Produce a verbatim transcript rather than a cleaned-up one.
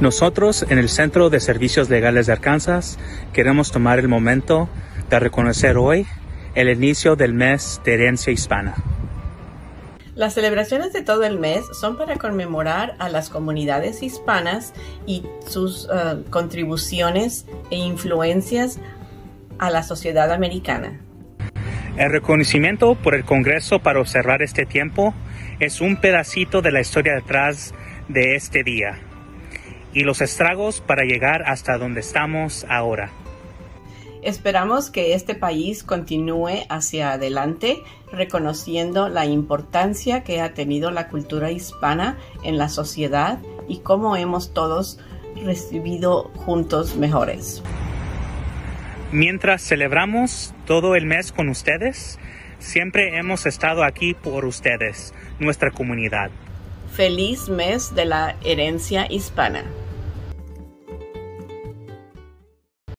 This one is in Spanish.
Nosotros, en el Centro de Servicios Legales de Arkansas, queremos tomar el momento de reconocer hoy el inicio del mes de herencia hispana. Las celebraciones de todo el mes son para conmemorar a las comunidades hispanas y sus uh, contribuciones e influencias a la sociedad americana. El reconocimiento por el Congreso para observar este tiempo es un pedacito de la historia detrás de este día y los estragos para llegar hasta donde estamos ahora. Esperamos que este país continúe hacia adelante, reconociendo la importancia que ha tenido la cultura hispana en la sociedad y cómo hemos todos recibido juntos mejores. Mientras celebramos todo el mes con ustedes, siempre hemos estado aquí por ustedes, nuestra comunidad. Feliz mes de la herencia hispana.